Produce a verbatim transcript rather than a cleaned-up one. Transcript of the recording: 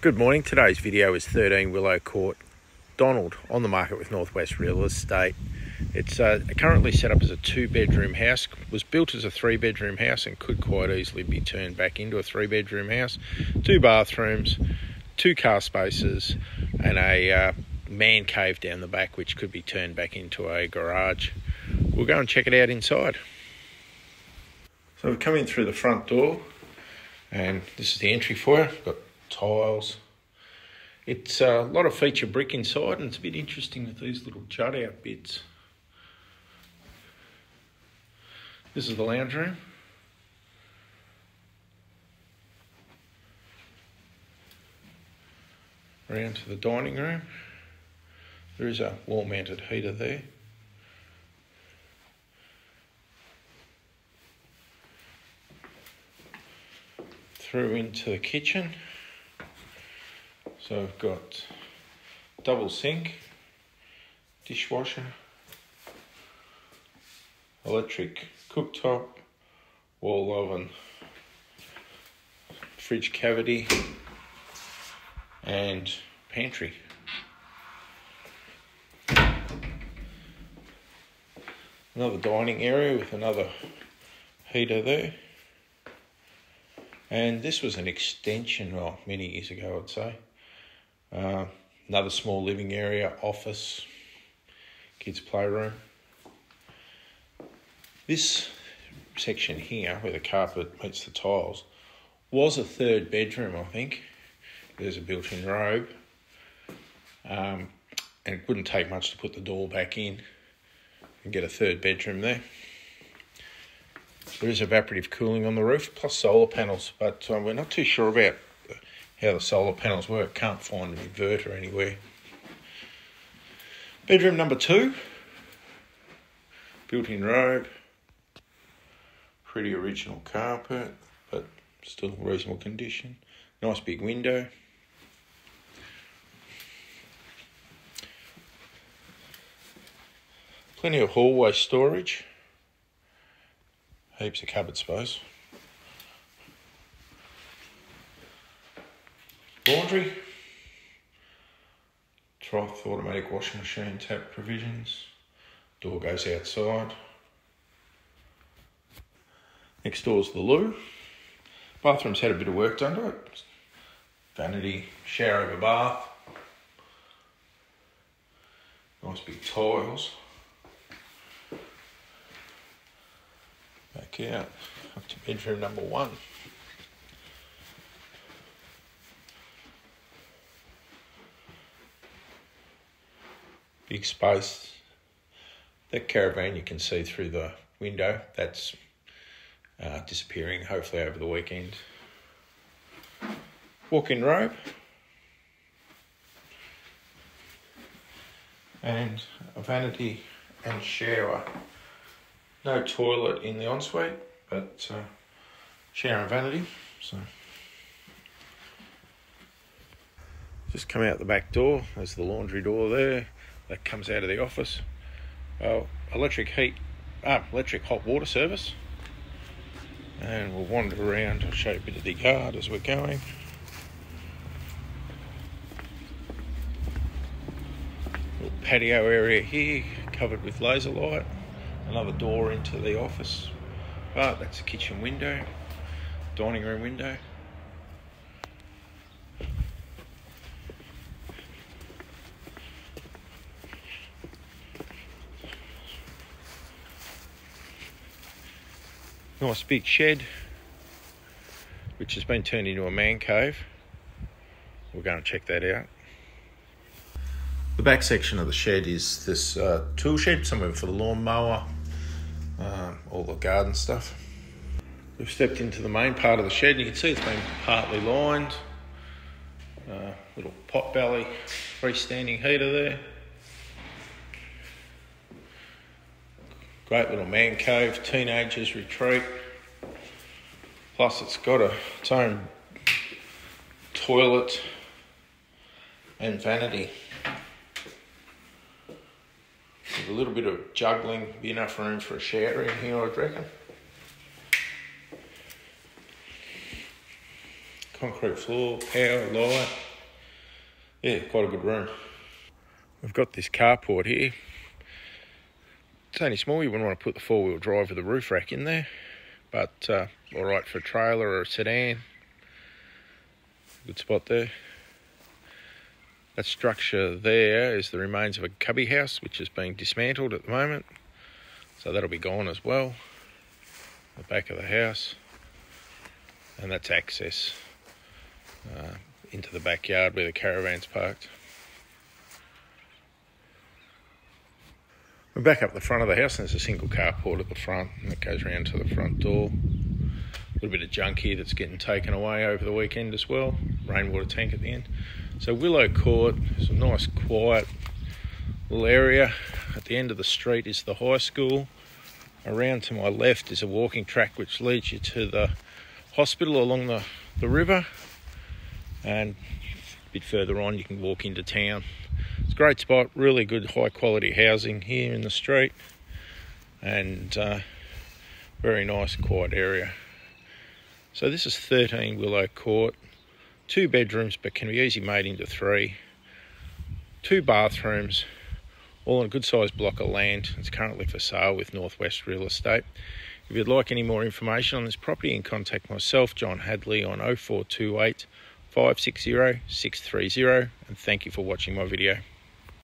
Good morning. Today's video is thirteen Willow Court, Donald, on the market with Northwest Real Estate. It's uh, currently set up as a two bedroom house, was built as a three bedroom house and could quite easily be turned back into a three bedroom house. Two bathrooms, two car spaces and a uh, man cave down the back which could be turned back into a garage. We'll go and check it out inside. So we've come in through the front door and this is the entry for you. Got tiles. It's a lot of feature brick inside and it's a bit interesting with these little jut out bits. This is the lounge room. Around to the dining room. There is a wall mounted heater there. Through into the kitchen. So I've got double sink, dishwasher, electric cooktop, wall oven, fridge cavity and pantry. Another dining area with another heater there. And this was an extension, well, many years ago I'd say. Uh, another small living area, office, kids' playroom. This section here, where the carpet meets the tiles, was a third bedroom, I think. There's a built-in robe. Um, and it wouldn't take much to put the door back in and get a third bedroom there. There is evaporative cooling on the roof, plus solar panels, but um, we're not too sure about how the solar panels work. Can't find an inverter anywhere. Bedroom number two. Built-in robe. Pretty original carpet, but still in reasonable condition. Nice big window. Plenty of hallway storage. Heaps of cupboard space. Laundry. Trough, automatic washing machine, tap provisions. Door goes outside. Next door's the loo. Bathroom's had a bit of work done to it. Vanity, shower over bath. Nice big tiles. Back out, up to bedroom number one. Big space. That caravan you can see through the window, that's uh, disappearing hopefully over the weekend. Walk-in robe. And a vanity and shower. No toilet in the ensuite, but uh, shower and vanity. So, just come out the back door. There's the laundry door there. That comes out of the office. Oh, electric heat, ah, electric hot water service. And we'll wander around. I'll show you a bit of the yard as we're going. Little patio area here, covered with laser light. Another door into the office. But that's a kitchen window, dining room window. Nice big shed, which has been turned into a man cave. We're going to check that out. The back section of the shed is this uh, tool shed, somewhere for the lawnmower, uh, all the garden stuff. We've stepped into the main part of the shed and you can see it's been partly lined. Uh, little pot belly, freestanding heater there. Great little man cave, teenagers retreat. Plus it's got a, its own toilet and vanity. With a little bit of juggling, be enough room for a shower in here, I'd reckon. Concrete floor, power, light, Yeah, quite a good room. We've got this carport here. It's only small, you wouldn't want to put the four-wheel drive with the roof rack in there, but uh, all right for a trailer or a sedan. Good spot there. That structure there is the remains of a cubby house, which is being dismantled at the moment. So that'll be gone as well. The back of the house. And that's access uh, into the backyard where the caravan's parked. We're back up the front of the house and there's a single carport at the front and that goes around to the front door. A little bit of junk here that's getting taken away over the weekend as well. Rainwater tank at the end. So Willow Court is a nice quiet little area. At the end of the street is the high school. Around to my left is a walking track which leads you to the hospital along the, the river. And a bit further on you can walk into town. It's a great spot, really good high quality housing here in the street. And uh, very nice quiet area. So this is thirteen Willow Court. Two bedrooms, but can be easily made into three. Two bathrooms, all on a good sized block of land. It's currently for sale with Northwest Real Estate. If you'd like any more information on this property, you can contact myself, John Hadley, on oh four two eight, five six zero, six three zero. And thank you for watching my video.